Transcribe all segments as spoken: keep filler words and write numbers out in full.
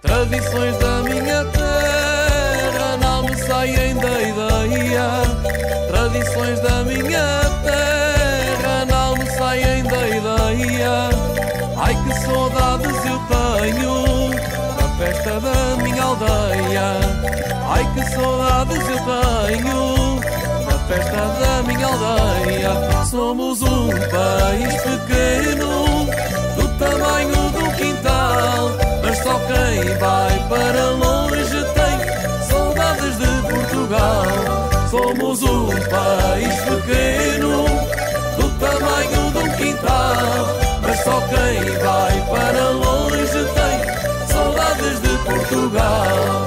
Tradições da minha terra não me saem da ideia. Tradições da minha terra não me saem da ideia. Ai, que saudades eu tenho da festa da minha aldeia. Ai, que saudades eu tenho da festa da minha aldeia. Somos um país pequeno, do tamanho do quintal, mas só quem vai para longe tem saudades de Portugal. Somos um país pequeno, do tamanho de um quintal, mas só quem vai para longe tem saudades de Portugal.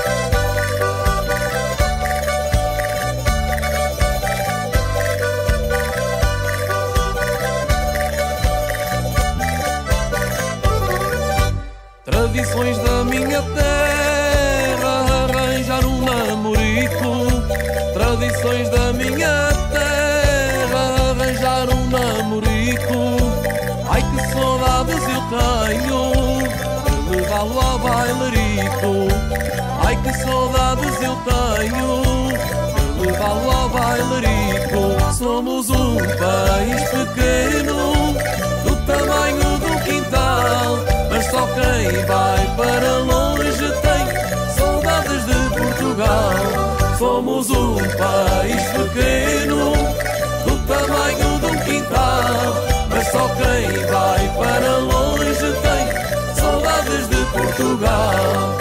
Tradições da minha terra, arranjar um namorico. Tradições da minha terra, arranjar um namorico. Ai, que saudades eu tenho de levá-lo ao bailarico. Ai, que saudades eu tenho de levá-lo ao bailarico. Somos um país pequeno, do tamanho do quintal, mas só quem vai para longe tem saudades de Portugal. Somos um país pequeno, do tamanho de um quintal, mas só quem vai para longe tem saudades de Portugal.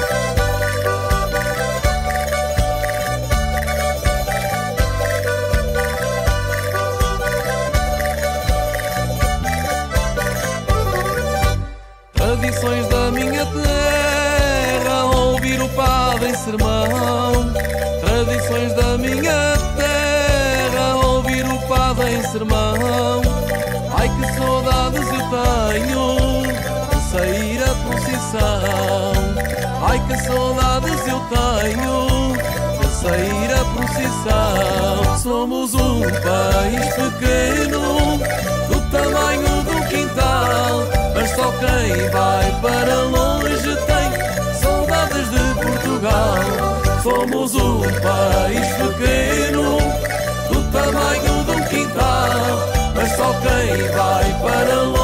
Tradições da minha terra, ouvir o padre em sermão. Tradições da minha terra, ouvir o padre em sermão. Ai, que saudades eu tenho de sair a procissão. Ai, que saudades eu tenho de sair a procissão. Somos um país pequeno, do tamanho do quintal, mas só quem vai para longe tem saudades de Portugal. Somos um país pequeno, do tamanho de um quintal, mas só quem vai para longe